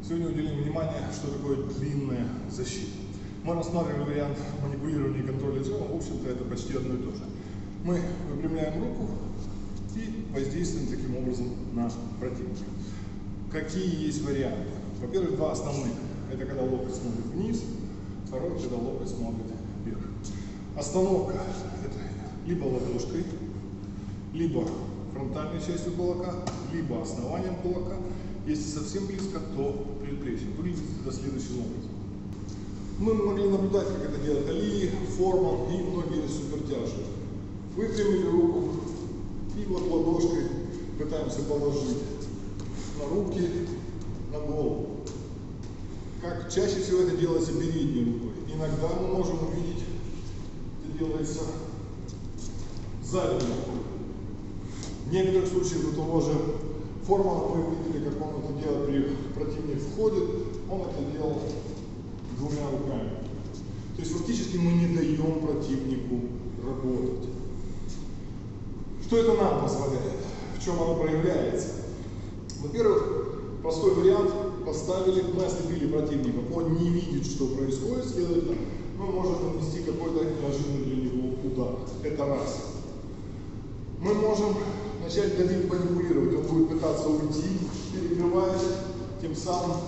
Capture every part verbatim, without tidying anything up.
Сегодня уделим внимание, что такое длинная защита. Мы рассматривали вариант манипулирования и контроля телом. В общем-то, это почти одно и то же. Мы выпрямляем руку и воздействуем таким образом на противника. Какие есть варианты? Во-первых, два основных. Это когда локоть смотрит вниз, второй, когда локоть смотрит вверх. Остановка – это либо ладошкой, либо фронтальной частью кулака, либо основанием кулака. Если совсем близко, то предплечьем. Выглядит это следующим образом. Мы могли наблюдать, как это делают Али, Форман и многие супертяжи. Выпрямили руку и вот ладошкой пытаемся положить на руки, на голову. Как чаще всего это делается передней рукой. Иногда мы можем увидеть, это делается задней рукой. В некоторых случаях у того же Формана мы видели, как он это делает, при противник входит, он это делал двумя руками. То есть фактически мы не даем противнику работать. Что это нам позволяет? В чем оно проявляется? Во-первых, простой вариант: поставили, мы ослепили противника, он не видит, что происходит, следовательно, мы можем нанести какой-то неожиданный для него удар. Это раз. Мы можем начать давить, манипулировать, он будет пытаться уйти, перекрывая, тем самым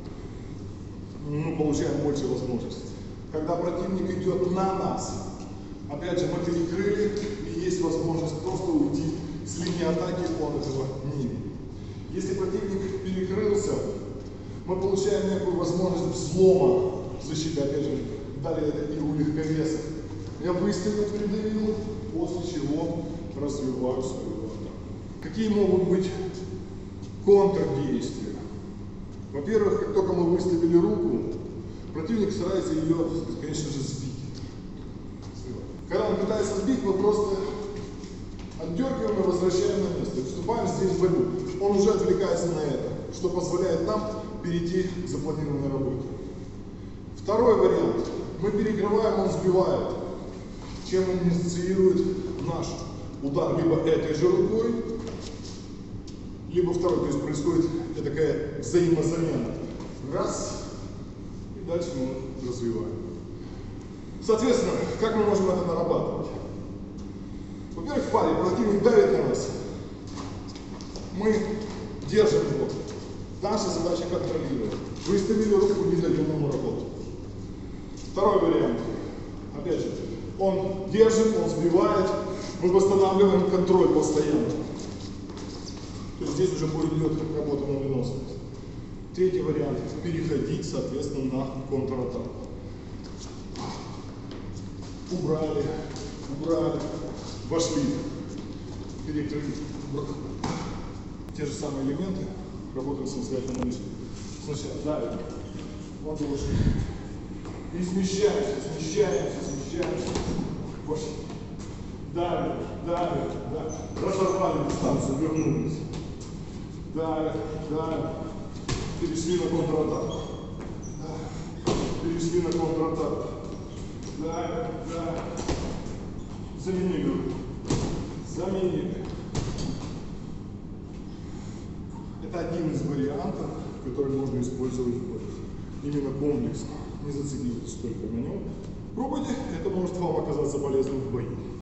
мы получаем больше возможностей. Когда противник идет на нас, опять же, мы перекрыли, и есть возможность просто уйти с линии атаки, он этого не видит. Если противник перекрылся, мы получаем некую возможность взлома защиты, опять же, далее это и у легковесов. Я выставил, придавил, после чего развиваю свою атаку. Какие могут быть контрдействия? Во-первых, как только мы выставили руку, противник старается ее, конечно же, сбить. Когда он пытается сбить, мы просто отдергиваем и возвращаем на место. Вступаем здесь в борьбу. Он уже отвлекается на это, что позволяет нам перейти к запланированной работе. Второй вариант. Мы перекрываем, он сбивает, чем он инициирует наш удар либо этой же рукой, либо второй. То есть происходит такая взаимозамена. Раз, и дальше мы развиваем. Соответственно, как мы можем это нарабатывать? Во-первых, в паре противник давит на нас, мы держим его. Наша задача контролировать. Выставили руку, не даем ему работать. Второй вариант. Опять же, он держит, он сбивает, мы восстанавливаем контроль постоянно. То есть здесь уже будет идет работа на выносливость. Третий вариант. Переходить, соответственно, на контратаку. Убрали, убрали, вошли, перекрыли, убрали. Те же самые элементы работаем самостоятельно на мысли. Сначала давим, ладоши. И смещаемся, смещаемся, смещаемся. Вошли. Давим, давим, давим. Разорвали дистанцию, вернулись. Давим, давим. Перешли на контратаку. Перешли на контратаку. Да, да. Заменили руку. Заменили. Это один из вариантов, который можно использовать в бою. Именно комплексно. Не зацикливайтесь только на нем. Пробуйте, это может вам оказаться полезным в бою.